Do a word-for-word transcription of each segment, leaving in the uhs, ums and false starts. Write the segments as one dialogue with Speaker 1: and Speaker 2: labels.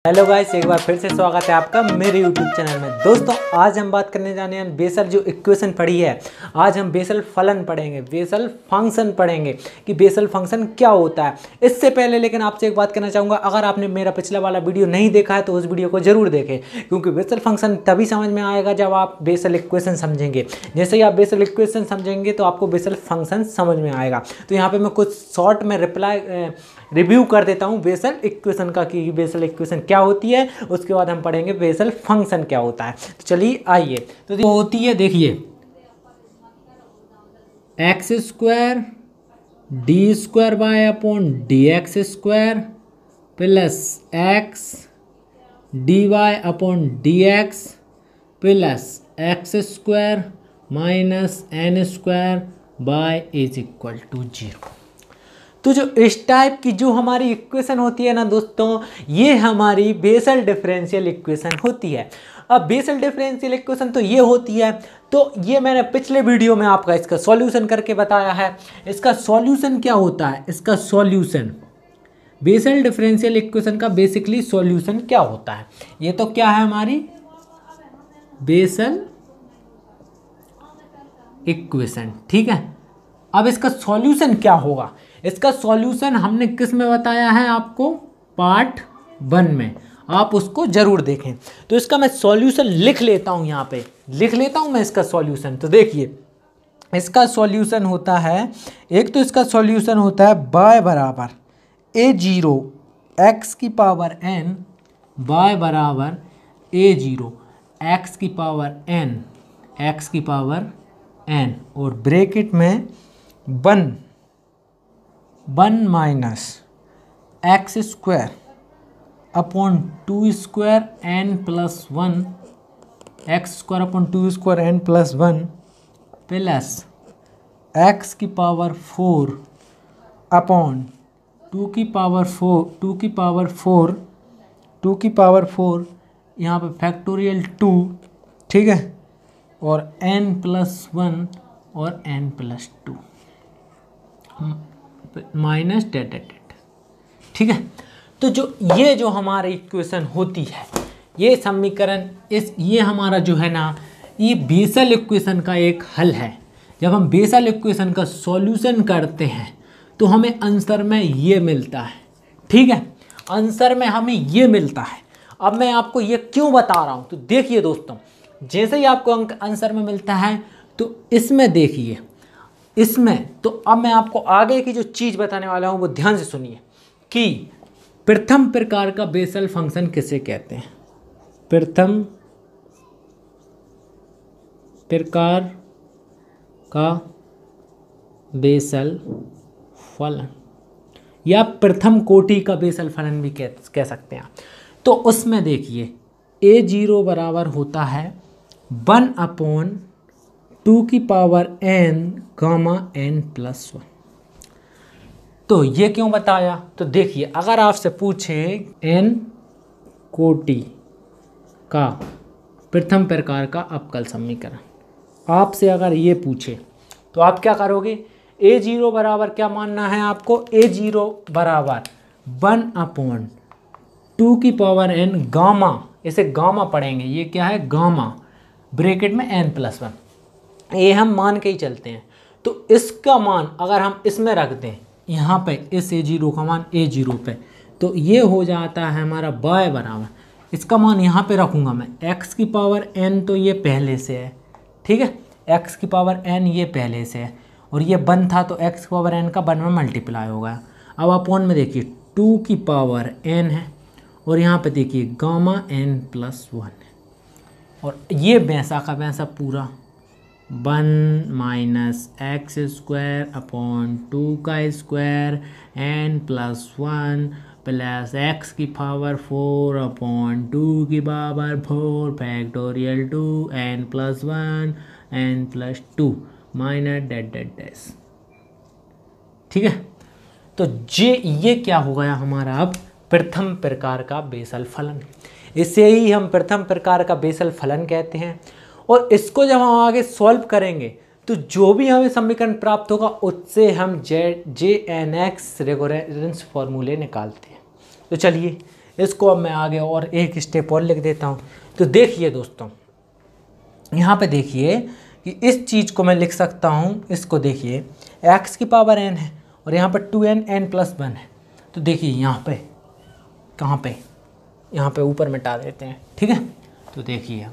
Speaker 1: Hello guys, एक बार फिर से स्वागत है आपका मेरे यूट्यूब चैनल में। दोस्तों आज हम बात करने जाने हैं बेसल जो इक्वेशन पढ़ी है। आज हम बेसल फलन पढ़ेंगे, बेसल फंक्शन पढ़ेंगे कि बेसल फंक्शन क्या होता है। इससे पहले लेकिन आपसे एक बात करना चाहूँगा, अगर आपने मेरा पिछला वाला वीडियो नहीं देखा है तो उस वीडियो को जरूर देखें, क्योंकि बेसल फंक्शन तभी समझ में आएगा जब आप बेसल इक्वेशन समझेंगे। जैसे ही आप बेसल इक्वेशन समझेंगे तो आपको बेसल फंक्शन समझ में आएगा। तो यहाँ पर मैं कुछ शॉर्ट में रिप्लाई रिव्यू कर देता हूँ बेसल इक्वेशन का कि बेसल इक्वेशन क्या होती है। उसके बाद हम पढ़ेंगे बेसल फंक्शन क्या होता है। तो चलिए आइए, तो वो होती है, देखिए x square d square y upon d x square plus x d y upon d x plus x square minus n square y is equal to zero. तो जो इस टाइप की जो हमारी इक्वेशन होती है ना दोस्तों, ये हमारी बेसल डिफरेंशियल इक्वेशन होती है। अब बेसल डिफरेंशियल इक्वेशन तो ये होती है, तो ये मैंने पिछले वीडियो में आपका इसका सॉल्यूशन करके बताया है। इसका सॉल्यूशन क्या होता है, इसका सॉल्यूशन बेसल डिफरेंशियल इक्वेशन का बेसिकली सॉल्यूशन क्या होता है। ये तो क्या है हमारी बेसल इक्वेशन, ठीक है। अब इसका सॉल्यूशन क्या होगा, इसका सॉल्यूशन हमने किस में बताया है आपको, पार्ट वन में, आप उसको जरूर देखें। तो इसका मैं सॉल्यूशन लिख लेता हूं, यहाँ पे लिख लेता हूं मैं इसका सॉल्यूशन। तो देखिए इसका सॉल्यूशन होता है, एक तो इसका सॉल्यूशन होता है बाय बराबर ए जीरो एक्स की पावर एन बाय बराबर ए जीरो एक्स की पावर एन एक्स की पावर एन और ब्रैकेट में one one minus x square upon two square n plus one x square upon two square n plus one plus x की power four upon two की power four two की power four two की power four यहाँ पे factorial two, ठीक है, और n plus one और n plus two minus dot dot dot, ठीक है। तो जो ये जो हमारी इक्वेशन होती है, ये समीकरण, इस ये हमारा जो है ना, ये बेसल इक्वेशन का एक हल है। जब हम बेसल इक्वेशन का सॉल्यूशन करते हैं तो हमें आंसर में ये मिलता है, ठीक है, आंसर में हमें ये मिलता है। अब मैं आपको ये क्यों बता रहा हूँ, तो देखिए दोस्तों, जैसे ही आपको अंक आंसर में मिलता है तो इसमें देखिए, इसमें तो अब मैं आपको आगे की जो चीज़ बताने वाला हूँ वो ध्यान से सुनिए कि प्रथम प्रकार का बेसल फंक्शन किसे कहते हैं। प्रथम प्रकार का बेसल फलन या प्रथम कोटि का बेसल फलन भी कह कह सकते हैं। तो उसमें देखिए ए जीरो बराबर होता है वन अपॉन टू की power n gamma n plus one. तो ये क्यों बताया, तो देखिए अगर आपसे पूछे एन कोटि का प्रथम प्रकार का अवकल समीकरण, आपसे अगर ये पूछे तो आप क्या करोगे, ए जीरो बराबर क्या मानना है आपको, ए जीरो बराबर वन अपॉन टू की पावर एन गामा, इसे गामा पढ़ेंगे, ये क्या है गामा, ब्रैकेट में एन प्लस वन, ये हम मान के ही चलते हैं। तो इसका मान अगर हम इसमें रख दें, यहाँ पे इस ए जीरो का मान ए जीरो पे, तो ये हो जाता है हमारा बाय बराबर, इसका मान यहाँ पे रखूँगा मैं एक्स की पावर एन, तो ये पहले से है, ठीक है, एक्स की पावर एन ये पहले से है, और ये वन था तो एक्स की पावर एन का वन में मल्टीप्लाई होगा। अब अपॉन में देखिए टू की पावर एन है, और यहाँ पे देखिए गामा एन प्लस वन है, और ये वैसा का वैसा पूरा one minus x square upon two का square n plus one plus x की पावर फोर अपॉन टू की power four factorial two n plus one n plus two minus dot dot dash, ठीक है। तो ये ये क्या हो गया हमारा अब प्रथम प्रकार का बेसल फलन। इसे ही हम प्रथम प्रकार का बेसल फलन कहते हैं। और इसको जब हम आगे सॉल्व करेंगे तो जो भी हमें समीकरण प्राप्त होगा उससे हम J J n x reference फॉर्मूले निकालते हैं। तो चलिए इसको अब मैं आगे और एक स्टेप और लिख देता हूँ। तो देखिए दोस्तों, यहाँ पे देखिए कि इस चीज़ को मैं लिख सकता हूँ, इसको देखिए एक्स की पावर एन है और यहाँ पर two n n plus one है। तो देखिए यहाँ पे कहाँ पे, यहाँ पे ऊपर मिटा देते हैं, ठीक है। तो देखिए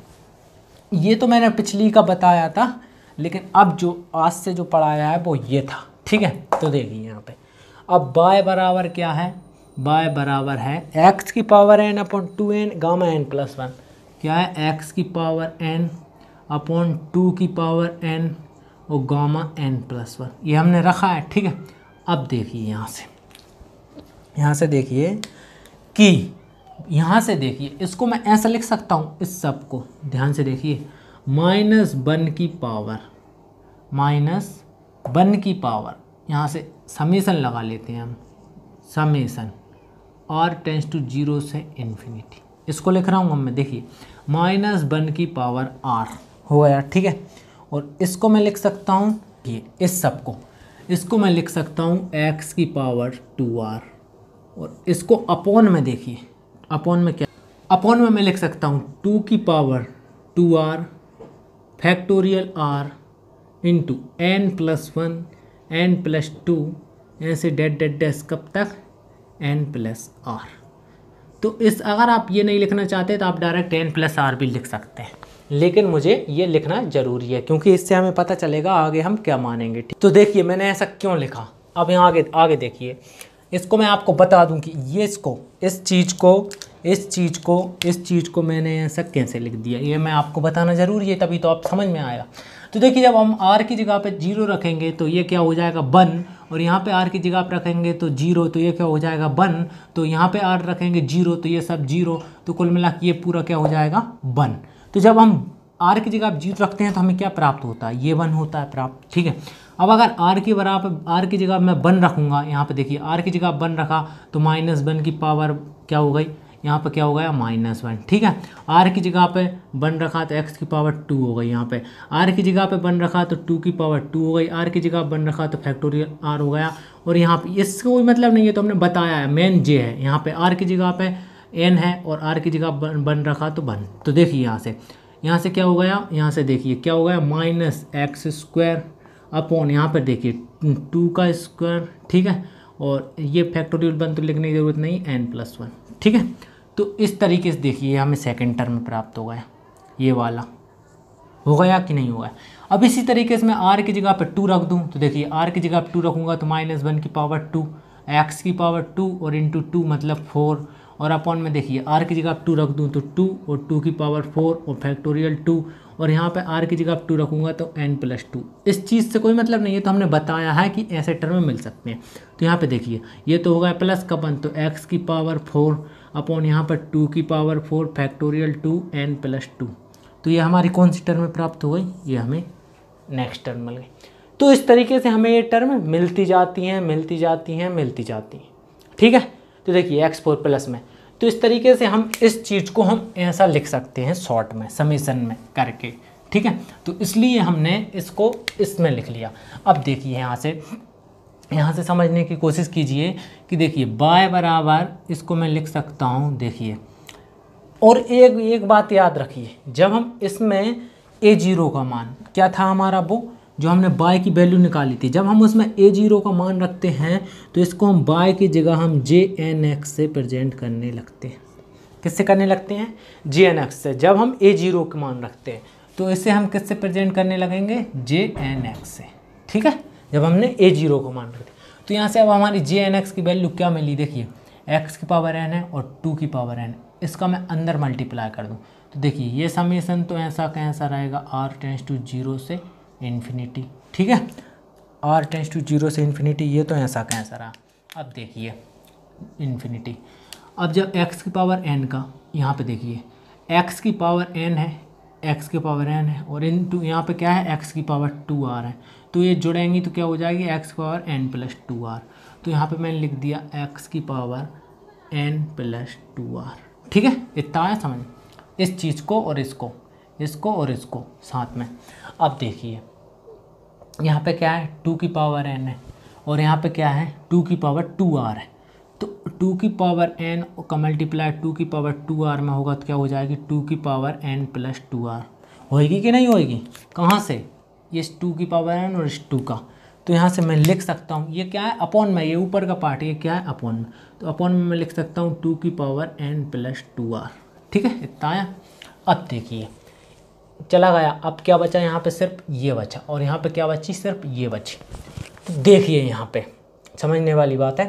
Speaker 1: ये तो मैंने पिछली का बताया था, लेकिन अब जो आज से जो पढ़ाया है वो ये था, ठीक है। तो देखिए यहाँ पे अब y बराबर क्या है, y बराबर है x की power n upon two n gamma n plus one. क्या है, x की पावर n अपॉन टू की पावर n और गामा n प्लस वन, ये हमने रखा है, ठीक है। अब देखिए यहाँ से, यहाँ से देखिए कि यहाँ से देखिए इसको मैं ऐसा लिख सकता हूँ, इस सब को ध्यान से देखिए, माइनस वन की पावर माइनस वन की पावर, यहाँ से समेसन लगा लेते हैं हम, summation r tends to zero से इन्फिनिटी, इसको लिख रहा हूँ मैं, देखिए माइनस वन की पावर r हो गया, ठीक है। और इसको मैं लिख सकता हूँ, ये इस सब को इसको मैं लिख सकता हूँ x की पावर टू आर, और इसको अपॉन में देखिए, अपॉन में क्या, अपॉन में मैं लिख सकता हूँ टू की power two r factorial r into n plus one n plus two, ऐसे डेट डेट डेस कब तक, एन प्लस आर। तो इस अगर आप ये नहीं लिखना चाहते तो आप डायरेक्ट एन प्लस आर भी लिख सकते हैं, लेकिन मुझे ये लिखना ज़रूरी है क्योंकि इससे हमें पता चलेगा आगे हम क्या मानेंगे। तो देखिए मैंने ऐसा क्यों लिखा, अब यहाँ आगे आगे देखिए, इसको मैं आपको बता दूं कि ये इसको इस चीज़ को इस चीज़ को इस चीज़ को मैंने ऐसा कैसे लिख दिया, ये मैं आपको बताना ज़रूरी है, तभी तो आप समझ में आएगा। तो देखिए जब हम r की जगह पे जीरो रखेंगे तो ये क्या हो जाएगा, वन, और यहाँ पे r की जगह पे रखेंगे तो जीरो, तो ये क्या हो जाएगा, वन, तो यहाँ पे r रखेंगे जीरो तो ये सब जीरो, तो कुल मिला के ये पूरा क्या हो जाएगा, वन। तो जब हम r की जगह जीरो रखते हैं तो हमें क्या प्राप्त होता है, ये वन होता है प्राप्त, ठीक है। अब अगर r की बराबर r की जगह मैं वन रखूँगा, यहाँ पे देखिए r की जगह वन रखा तो माइनस वन की पावर क्या हो गई, यहाँ पे क्या हो गया, माइनस वन, ठीक है। r की जगह पे वन रखा तो x की पावर टू हो गई, यहाँ पे r की जगह पे वन रखा तो टू की पावर टू हो गई, r की जगह वन रखा तो फैक्टोरियल r हो गया। और यहाँ पे इसका कोई मतलब नहीं है, तो हमने बताया है मेन j है, यहाँ पे r की जगह पे n है और r की जगह वन रखा तो वन। तो देखिए यहाँ से यहाँ से क्या हो गया, यहाँ से देखिए क्या हो गया, माइनस एक्स स्क्वायर अपॉन यहाँ पर देखिए टू का स्क्वायर, ठीक है। और ये फैक्टोरियल वन तो लिखने की ज़रूरत नहीं, एन प्लस वन, ठीक है। तो इस तरीके से देखिए हमें सेकंड टर्म प्राप्त हो गया, ये वाला हो गया कि नहीं हो गया। अब इसी तरीके से मैं r की जगह पर टू रख दूं, तो देखिए r की जगह पर टू रखूँगा तो माइनस वन की पावर टू, एक्स की पावर टू और इंटू टू मतलब फोर, और अपॉन में देखिए r की जगह टू रख दूं तो टू और टू की पावर फोर और फैक्टोरियल टू, और यहाँ पे r की जगह टू रखूँगा तो n प्लस टू। इस चीज़ से कोई मतलब नहीं है, तो हमने बताया है कि ऐसे टर्म मिल सकते हैं। तो यहाँ पे देखिए ये तो हो गया प्लस का वन, तो x की पावर फोर अपॉन यहाँ पर टू की power four factorial two n plus two. तो ये हमारी कौन सी टर्म प्राप्त हो गई, ये हमें नेक्स्ट टर्म मिल गई। तो इस तरीके से हमें ये टर्म मिलती जाती हैं मिलती जाती हैं मिलती जाती हैं, ठीक है। तो देखिए एक्स फोर प्लस में, तो इस तरीके से हम इस चीज़ को हम ऐसा लिख सकते हैं शॉर्ट में समेसन में करके, ठीक है। तो इसलिए हमने इसको इसमें लिख लिया। अब देखिए यहाँ से यहाँ से समझने की कोशिश कीजिए कि देखिए y बराबर इसको मैं लिख सकता हूँ, देखिए। और एक एक बात याद रखिए, जब हम इसमें ए जीरो का मान क्या था हमारा, वो जो हमने y की वैल्यू निकाली थी, जब हम उसमें ए जीरो का मान रखते हैं तो इसको हम y की जगह हम जे एन एक्स से प्रेजेंट करने लगते हैं। किससे करने लगते हैं, जे एन एक्स से। जब हम ए जीरो का मान रखते हैं तो इसे हम किससे प्रेजेंट करने लगेंगे, जे एन एक्स से, ठीक है। जब हमने ए जीरो को मान रखते तो यहाँ से अब हमारी जे एन एक्स की वैल्यू क्या मिली, देखिए एक्स की पावर एन है और टू की पावर एन, इसका मैं अंदर मल्टीप्लाई कर दूँ तो देखिए ये समेसन तो ऐसा कैसा रहेगा, आर टेंस टू जीरो से इन्फिनिटी, ठीक है। आर टेंस टू जीरो से इन्फिनिटी, ये तो ऐसा कैसा रहा। अब देखिए इन्फिनिटी, अब जब x की पावर n का यहाँ पे देखिए x की पावर n है, x की पावर n है और इन टू यहाँ पे क्या है, x की पावर टू आर है, तो ये जुड़ेंगी तो क्या हो जाएगी, x की power n plus two r. तो यहाँ पे मैंने लिख दिया x की power n plus two r, ठीक है। इतना है समझ, इस चीज़ को और इसको इसको और इसको साथ में। अब देखिए यहाँ पे क्या है, टू की पावर n है और यहाँ पे क्या है, टू की पावर टू आर है। तो टू की पावर एन का मल्टीप्लाई टू की पावर टू आर में होगा तो क्या हो जाएगी टू की power n plus two r होएगी कि नहीं होएगी। कहाँ से, ये टू की पावर एन और इस टू का, तो यहाँ से मैं लिख सकता हूँ ये क्या है अपॉन में, ये ऊपर का पार्ट ये क्या है अपॉन में, तो अपॉन में मैं लिख सकता हूँ टू की power n plus two r. ठीक है, इतना आया। अब देखिए चला गया, अब क्या बचा यहाँ पे, सिर्फ ये बचा, और यहाँ पे क्या बची, सिर्फ ये बची। तो देखिए यहाँ पे समझने वाली बात है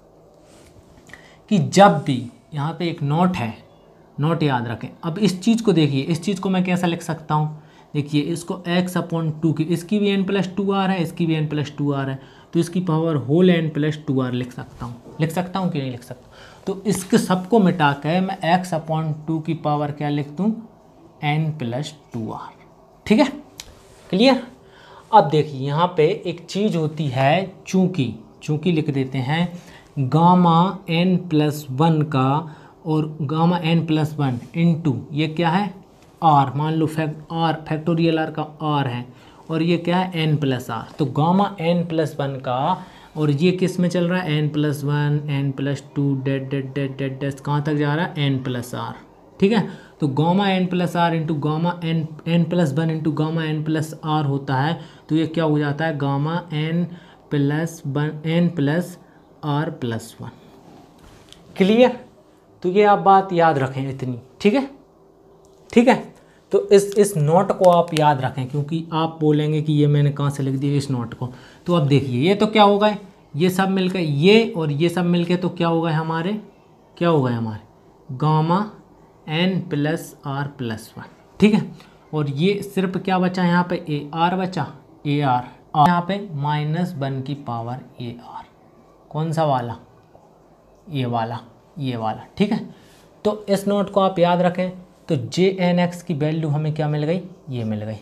Speaker 1: कि जब भी यहाँ पे एक नोट है, नोट याद रखें। अब इस चीज़ को देखिए, इस चीज़ को मैं कैसा लिख सकता हूँ, देखिए इसको x अपॉन टू की, इसकी भी n प्लस टू आर है, इसकी भी n प्लस टू आर है, तो इसकी power whole n plus two r लिख सकता हूँ। लिख सकता हूँ कि नहीं लिख सकता, तो इसके सबको मिटा के मैं x अपॉन टू की पावर क्या लिख दूँ, n प्लस टू आर। ठीक है, क्लियर। अब देखिए यहाँ पे एक चीज़ होती है चूँकि, चूँकि लिख देते हैं गामा n प्लस वन का और gamma n plus one into ये क्या है r, मान लो फैक्ट r फैक्टोरियल r का r है, और ये क्या है n प्लस आर, तो गामा n प्लस वन का, और ये किस में चल रहा है n plus one n plus two dot dot dot dot dot कहाँ तक जा रहा है n प्लस आर। ठीक है, तो gamma n plus r into gamma n n plus one into gamma n plus r होता है, तो ये क्या हो जाता है gamma n plus one n plus r plus one. Clear, तो ये आप बात याद रखें इतनी। ठीक है, ठीक है, तो इस इस नोट को आप याद रखें, क्योंकि आप बोलेंगे कि ये मैंने कहाँ से लिख दिया इस नोट को। तो अब देखिए ये तो क्या हो गए, ये सब मिलकर ये और ये सब मिलके तो क्या हो गए हमारे, क्या हो गए हमारे gamma n plus r plus one. ठीक है, और ये सिर्फ क्या बचा यहाँ पे ए आर बचा, ए आर, और यहाँ पे माइनस वन की पावर ए आर, कौन सा वाला, ये वाला, ये वाला। ठीक है, तो इस नोट को आप याद रखें। तो जे एन एक्स की वैल्यू हमें क्या मिल गई, ये मिल गई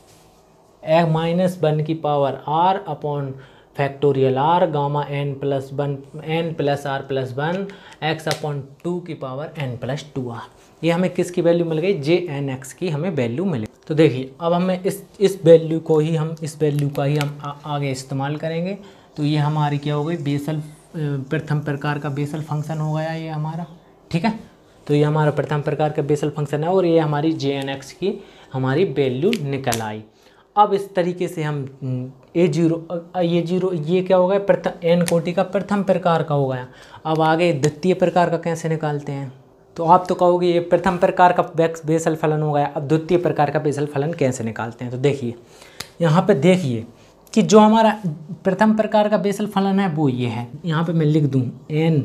Speaker 1: ए माइनस वन की power r upon factorial r gamma n plus one n plus r plus one x upon two की power n plus two r. ये हमें किसकी वैल्यू मिल गई, जे एन एक्स की हमें वैल्यू मिली। तो देखिए अब हमें इस इस वैल्यू को ही हम इस वैल्यू का ही हम आ, आगे इस्तेमाल करेंगे। तो ये हमारी क्या हो गई, बेसल प्रथम प्रकार का बेसल फंक्शन हो गया ये हमारा। ठीक है, तो ये हमारा प्रथम प्रकार का बेसल फंक्शन है, और ये हमारी जे एन एक्स की हमारी वैल्यू निकल आई। अब इस तरीके से हम ए जीरो ये जीरो ये क्या हो गया, प्रथम एन कोटि का प्रथम प्रकार का हो गया। अब आगे द्वितीय प्रकार का कैसे निकालते हैं, तो आप तो कहोगे ये प्रथम प्रकार का बेसल फलन हो गया, अब द्वितीय प्रकार का बेसल फलन कैसे निकालते हैं। तो देखिए यहाँ पे देखिए कि जो हमारा प्रथम प्रकार का बेसल फलन है वो ये है, यहाँ पे मैं लिख दूँ एन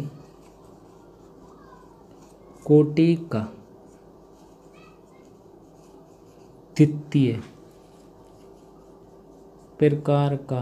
Speaker 1: कोटि का द्वितीय प्रकार का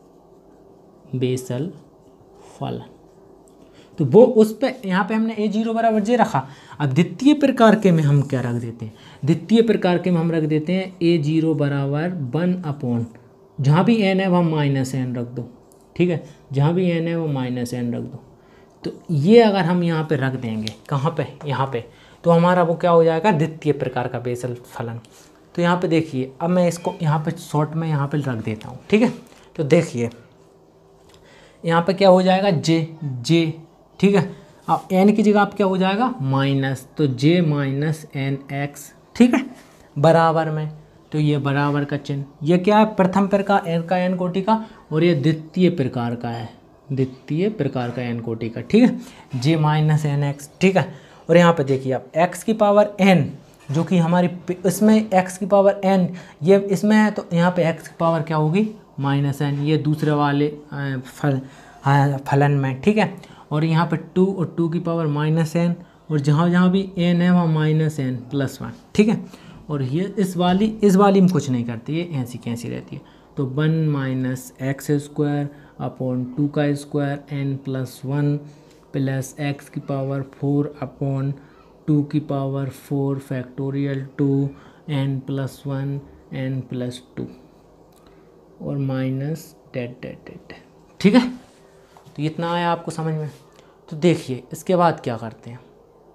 Speaker 1: बेसल फलन, तो वो उस पे यहाँ पे हमने ए जीरो बराबर जे रखा। अब द्वितीय प्रकार के में हम क्या रख देते हैं, द्वितीय प्रकार के में हम रख देते हैं ए जीरो बराबर वन अपॉन, जहाँ भी एन है वहाँ माइनस एन रख दो। ठीक है, जहाँ भी एन है वो माइनस एन रख दो। तो ये अगर हम यहाँ पे रख देंगे, कहाँ पे, यहाँ पे, तो हमारा वो क्या हो जाएगा, द्वितीय प्रकार का बेसल फलन। तो यहाँ पे देखिए अब मैं इसको यहाँ पे शॉर्ट में यहाँ पे रख देता हूँ। ठीक है, तो देखिए यहाँ पे क्या हो जाएगा, जे जे। ठीक है, अब एन की जगह आप क्या हो जाएगा माइनस, तो जे माइनस एन एक्स। ठीक है, बराबर में, तो ये बराबर का चिन्ह, ये क्या है प्रथम प्रकार एन का एन कोटि का, और ये द्वितीय प्रकार का है, द्वितीय प्रकार का एन कोटि का। ठीक है, जे माइनस एन एक्स। ठीक है, और यहाँ पे देखिए आप एक्स की पावर एन, जो कि हमारी इसमें एक्स की पावर एन ये इसमें है, तो यहाँ पे एक्स की पावर क्या होगी माइनस एन, ये दूसरे वाले फल फलन में। ठीक है, और यहाँ पे टू और टू की पावर माइनस एन, और जहाँ जहाँ भी एन है वहाँ माइनस एन प्लस वन। ठीक है, और ये इस वाली इस वाली में कुछ नहीं करती, ये ऐसी कैसी रहती है। तो one minus x square upon two का square n plus one plus x की पावर फोर अपॉन टू की power four factorial two n plus one n plus two और माइनस डेट डेट डेट। ठीक है, तो इतना आया आपको समझ में। तो देखिए इसके बाद क्या करते हैं,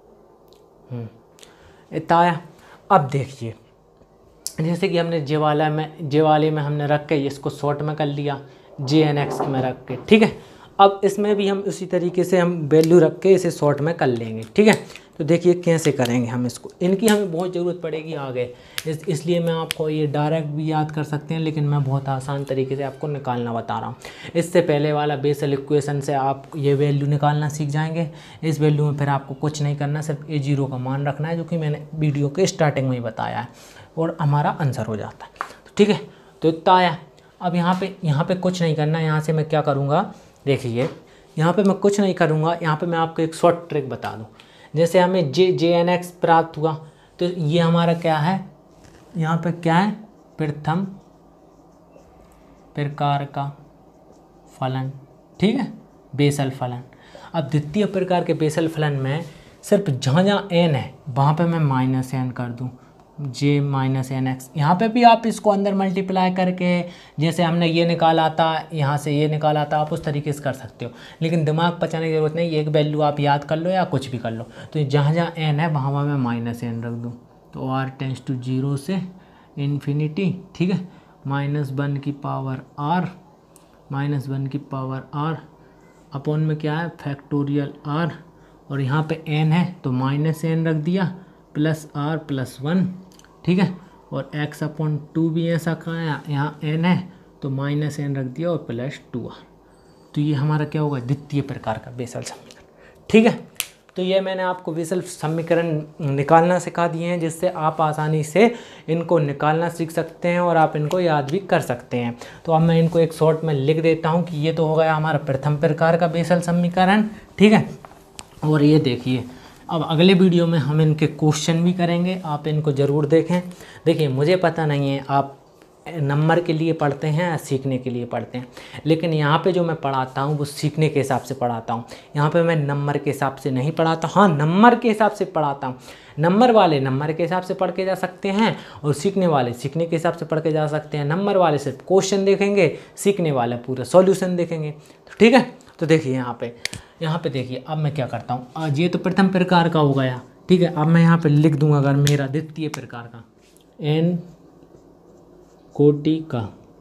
Speaker 1: इतना आया। अब देखिए जैसे कि हमने जे वाला में जे वाले में हमने रख के इसको शॉर्ट में कर लिया, जे एन एक्स में रख के। ठीक है, अब इसमें भी हम उसी तरीके से हम वैल्यू रख के इसे शॉर्ट में कर लेंगे, ठीक है। तो देखिए कैसे करेंगे हम इसको, इनकी हमें बहुत ज़रूरत पड़ेगी आगे, इस इसलिए मैं आपको ये डायरेक्ट भी याद कर सकते हैं, लेकिन मैं बहुत आसान तरीके से आपको निकालना बता रहा हूँ। इससे पहले वाला बेसल इक्वेशन से आप ये वैल्यू निकालना सीख जाएंगे। इस वैल्यू में फिर आपको कुछ नहीं करना, सिर्फ ए जीरो का मान रखना है, जो कि मैंने वीडियो के स्टार्टिंग में ही बताया है, और हमारा आंसर हो जाता है, ठीक है। तो इतना आया। अब यहाँ पे यहाँ पे कुछ नहीं करना, यहाँ से मैं क्या करूँगा, देखिए यहाँ पे मैं कुछ नहीं करूँगा, यहाँ पे मैं आपको एक शॉर्ट ट्रिक बता दूँ। जैसे हमें जे जे एन एक्स प्राप्त हुआ, तो ये हमारा क्या है, यहाँ पे क्या है, प्रथम प्रकार का फलन, ठीक है, बेसल फलन। अब द्वितीय प्रकार के बेसल फलन में सिर्फ जहाँ जहाँ एन है वहाँ पे मैं माइनस एन कर दूँ, जे माइनस एन एक्स। यहाँ पर भी आप इसको अंदर मल्टीप्लाई करके, जैसे हमने ये निकाला था, यहाँ से ये निकाला था, आप उस तरीके से कर सकते हो, लेकिन दिमाग पचाने की ज़रूरत नहीं, एक वैल्यू आप याद कर लो या कुछ भी कर लो। तो जहाँ जहाँ एन है वहाँ वहाँ मैं माइनस एन रख दूँ, तो आर टेंस टू जीरो से इन्फिनिटी, ठीक है, माइनस वन की पावर आर, माइनस वन की पावर आर अपॉन में क्या है, फैक्टोरियल आर, और यहाँ पे एन है तो माइनस एन रख दिया, प्लस आर प्लस वन, ठीक है, और x अपॉन टू भी ऐसा कहा है, यहाँ n है तो माइनस एन रख दिया और प्लस टू आर। तो ये हमारा क्या होगा, द्वितीय प्रकार का बेसल समीकरण, ठीक है। तो ये मैंने आपको बेसल समीकरण निकालना सिखा दिए हैं, जिससे आप आसानी से इनको निकालना सीख सकते हैं और आप इनको याद भी कर सकते हैं। तो अब मैं इनको एक शॉर्ट में लिख देता हूँ कि ये तो हो गया हमारा प्रथम प्रकार का बेसल समीकरण, ठीक है। और ये देखिए, अब अगले वीडियो में हम इनके क्वेश्चन भी करेंगे, आप इनको ज़रूर देखें। देखिए मुझे पता नहीं है आप नंबर के लिए पढ़ते हैं या सीखने के लिए पढ़ते हैं, लेकिन यहाँ पे जो मैं पढ़ाता हूँ वो सीखने के हिसाब से पढ़ाता हूँ। यहाँ पे मैं नंबर के हिसाब से नहीं पढ़ाता, हाँ नंबर के हिसाब से पढ़ाता हूँ। नंबर वाले नंबर के हिसाब से पढ़ के जा सकते हैं, और सीखने वाले सीखने के हिसाब से पढ़ के जा सकते हैं। नंबर वाले सिर्फ क्वेश्चन देखेंगे, सीखने वाले पूरा सॉल्यूशन देखेंगे, तो ठीक है। तो देखिए यहाँ पे यहाँ पे देखिए, अब मैं क्या करता हूँ, आज ये तो प्रथम प्रकार का हो गया, ठीक है। अब मैं यहाँ पे लिख दूंगा, अगर मेरा द्वितीय प्रकार का, एन कोटि का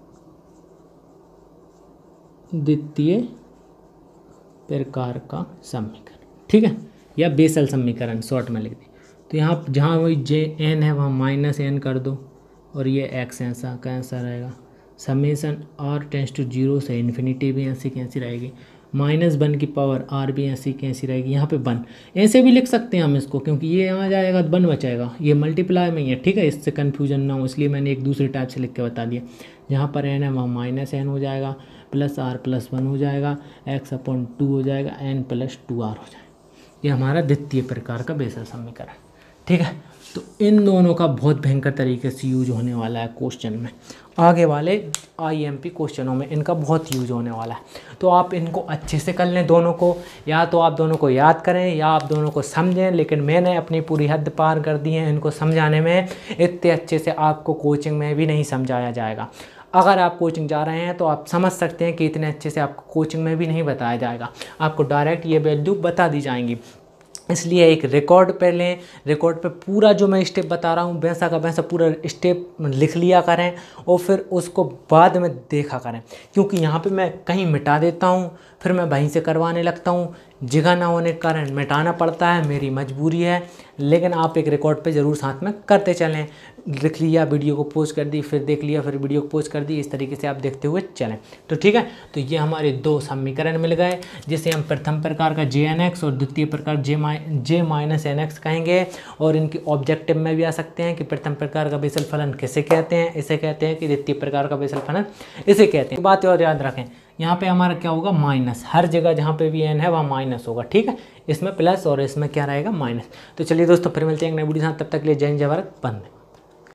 Speaker 1: द्वितीय प्रकार का समीकरण, ठीक है, या बेसल समीकरण शॉर्ट में लिख दी। तो यहाँ जहाँ वही जे एन है वहाँ माइनस एन कर दो, और ये एक्स ऐसा कैसा रहेगा, summation r tends to zero से इन्फिनिटी भी ऐसी कैसी रहेगी, माइनस वन की पावर आर भी ऐसी कैसी रहेगी, यहाँ पे वन ऐसे भी लिख सकते हैं हम इसको, क्योंकि ये यहाँ जाएगा तो वन बचेगा, ये मल्टीप्लाई में ही है, ठीक है, इससे कन्फ्यूजन ना हो इसलिए मैंने एक दूसरे टाइप से लिख के बता दिया। जहाँ पर एन है वहाँ माइनस एन हो जाएगा, प्लस आर प्लस वन हो जाएगा, एक्स अपॉन टू हो जाएगा, एन प्लस टू आर हो जाएगा। ये हमारा द्वितीय प्रकार का बेसल समीकरण, ठीक है। तो इन दोनों का बहुत भयंकर तरीके से यूज होने वाला है क्वेश्चन में, आगे वाले आईएमपी क्वेश्चनों में इनका बहुत यूज होने वाला है। तो आप इनको अच्छे से कर लें दोनों को, या तो आप दोनों को याद करें या आप दोनों को समझें, लेकिन मैंने अपनी पूरी हद पार कर दी है इनको समझाने में। इतने अच्छे से आपको कोचिंग में भी नहीं समझाया जाएगा। अगर आप कोचिंग जा रहे हैं तो आप समझ सकते हैं कि इतने अच्छे से आपको कोचिंग में भी नहीं बताया जाएगा, आपको डायरेक्ट ये वैल्यू बता दी जाएंगी। इसलिए एक रिकॉर्ड पे लें, रिकॉर्ड पे पूरा जो मैं स्टेप बता रहा हूँ वैसा का वैसा पूरा स्टेप लिख लिया करें, और फिर उसको बाद में देखा करें, क्योंकि यहाँ पे मैं कहीं मिटा देता हूँ फिर मैं वहीं से करवाने लगता हूँ, जगह ना होने के कारण मिटाना पड़ता है, मेरी मजबूरी है। लेकिन आप एक रिकॉर्ड पे ज़रूर साथ में करते चलें, लिख लिया, वीडियो को पोस्ट कर दी, फिर देख लिया, फिर वीडियो को पोस्ट कर दी, इस तरीके से आप देखते हुए चलें, तो ठीक है। तो ये हमारे दो समीकरण मिल गए, जिसे हम प्रथम प्रकार का जे एन एक्स और द्वितीय प्रकार जे माइ जे माइनस एन एक्स कहेंगे। और इनके ऑब्जेक्टिव में भी आ सकते हैं कि प्रथम प्रकार का बेसल फलन किसे कहते हैं, इसे कहते हैं कि द्वितीय प्रकार का बेसल फलन इसे कहते हैं। बात और याद रखें, यहाँ पे हमारा क्या होगा, माइनस, हर जगह जहाँ पे भी एन है वहाँ माइनस होगा, ठीक है। इसमें प्लस और इसमें क्या रहेगा, माइनस। तो चलिए दोस्तों, फिर मिलते हैं एक नई वीडियो के साथ, तब तक के लिए जय हिंद जय भारत, बंद।